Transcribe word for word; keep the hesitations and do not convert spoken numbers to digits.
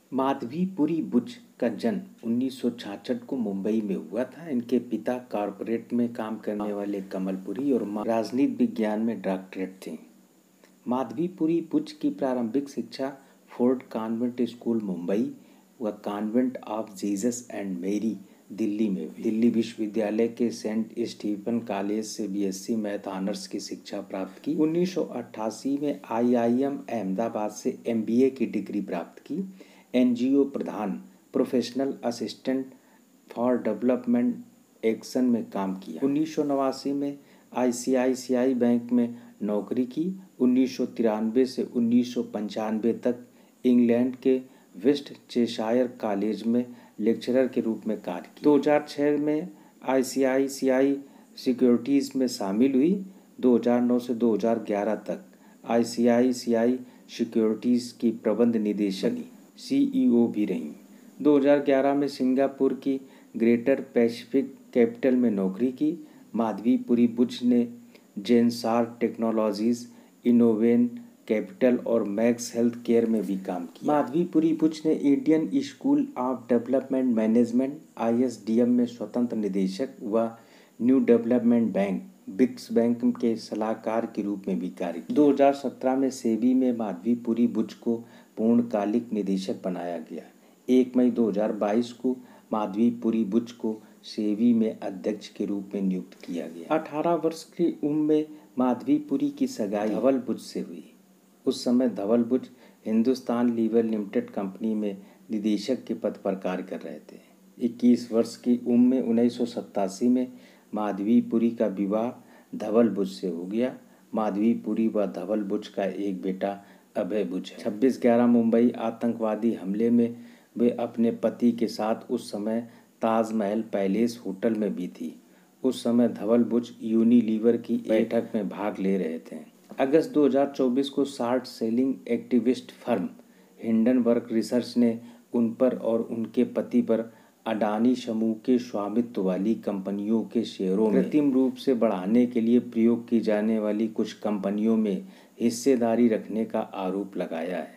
माधवीपुरी बुच का जन्म उन्नीस सौ छियासठ को मुंबई में हुआ था। इनके पिता कॉरपोरेट में काम करने वाले कमलपुरी और मां राजनीति विज्ञान में डॉक्टरेट थे। माधवीपुरी बुच की प्रारंभिक शिक्षा फोर्ट कॉन्वेंट स्कूल मुंबई व convent of Jesus and Mary Delhi में हुई। दिल्ली विश्वविद्यालय के सेंट स्टीफन कॉलेज से बीएससी मैथ ऑनर्स की शिक्षा प्राप्त की। उन्नीस सौ अट्ठासी में आईआईएम अहमदाबाद से एमबीए की डिग्री प्राप्त की। NGO Pradan professional assistant for development action में काम किया। उन्नीस सौ नवासी में आईसीआईसीआई बैंक में नौकरी की। उन्नीस सौ तिरानवे से उन्नीस सौ पंचानवे तक इंग्लैंड के वेस्ट चेशायर कॉलेज में लेक्चरर के रूप में कार्य किया। दो हज़ार छह में आईसीआईसीआई सिक्योरिटीज़ में शामिल हुई। दो हज़ार नौ से दो हज़ार ग्यारह तक आईसीआईसीआई सिक्योरिटीज़ की प्रबंध निदेशक सीईओ भी रहीं। दो हज़ार ग्यारह में सिंगापुर की ग्रेटर पैसिफिक कैपिटल में नौकरी की। माधवीपुरी बुच ने जेनसार टेक्नोलॉजीज, इनोवेन कैपिटल और मैक्स हेल्थ केयर में भी काम किया। माधवीपुरी बुच ने Indian school of development management ISDM में स्वतंत्र निदेशक व new development bank BRICS bank के सलाहकार के रूप में भी कार्य किया। दो हज़ार सत्रह में सेबी में माधवीपुरी बुच को पूर्णकालिक निदेशक बनाया गया। एक मई दो हज़ार बाईस को माधवीपुरी बुच को सेबी में अध्यक्ष के रूप में नियुक्त किया गया। अठारह वर्ष की उम्र में माधवीपुरी की सगाई धवल बुच से हुई। उस समय Dhaval Buch Hindustan lever limited company में निदेशक के पद पर कार्य कर रहे थे। इक्कीस वर्ष की उम्र में उन्नीस सौ सत्तासी में माधवीपुरी का विवाह धवल बुच से हो गया। माधवीपुरी व धवल बुच का एक बेटा अभय बुच है। छब्बीस ग्यारह मुंबई आतंकवादी हमले में वे अपने पति के साथ उस समय ताजमहल पैलेस होटल में भी थी। उस समय धवल बुच यूनिलीवर की बैठक में भाग ले रहे थे। अगस्त दो हज़ार चौबीस को short selling activist firm Hindenburg research ने उन पर और उनके पति पर अडानी समूह के स्वामित्व वाली कंपनियों के शेयरों में कृत्रिम रूप से बढ़ाने के लिए प्रयोग की जाने वाली कुछ कंपनियों में हिस्सेदारी रखने का आरोप लगाया है।